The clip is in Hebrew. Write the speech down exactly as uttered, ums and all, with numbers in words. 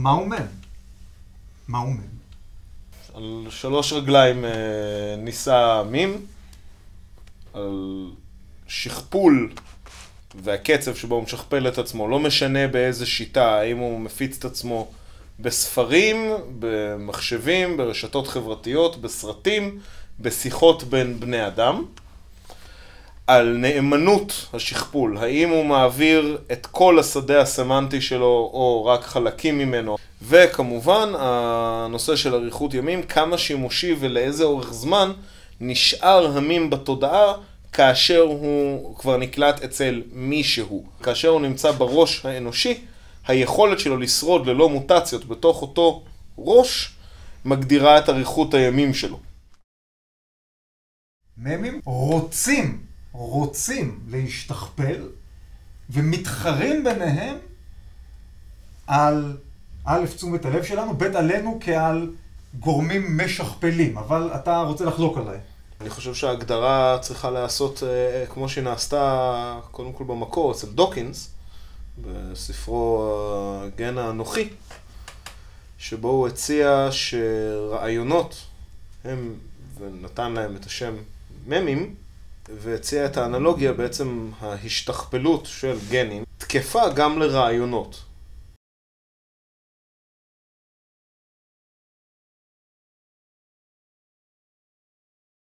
מהו מם? מהו מם? על שלוש רגליים ניסה מים, על שכפול והקצב שבו הוא משכפל את עצמו, לא משנה באיזה שיטה, האם הוא מפיץ את עצמו בספרים, במחשבים, ברשתות חברתיות, בסרטים, בשיחות בין בני אדם. על נאמנות השכפול, האם הוא מעביר את כל השדה הסמנטי שלו או רק חלקים ממנו. וכמובן הנושא של אריכות ימים, כמה שימושי ולאיזה אורך זמן נשאר המים בתודעה כאשר הוא כבר נקלט אצל מישהו. כאשר הוא נמצא בראש האנושי, היכולת שלו לשרוד ללא מוטציות בתוך אותו ראש מגדירה את אריכות הימים שלו. ממים רוצים, רוצים להשתכפל ומתחרים ביניהם על א' תשומת הלב שלנו, ב' עלינו כעל גורמים משכפלים, אבל אתה רוצה לחלוק עליי. אני חושב שההגדרה צריכה לעשות כמו שהיא נעשתה קודם כל במקור אצל דוקינס, בספרו הגן האנוכי, שבו הוא הציע שרעיונות הם, ונתן להם את השם ממים, והציע את האנלוגיה בעצם ההשתכפלות של גנים, תקפה גם לרעיונות.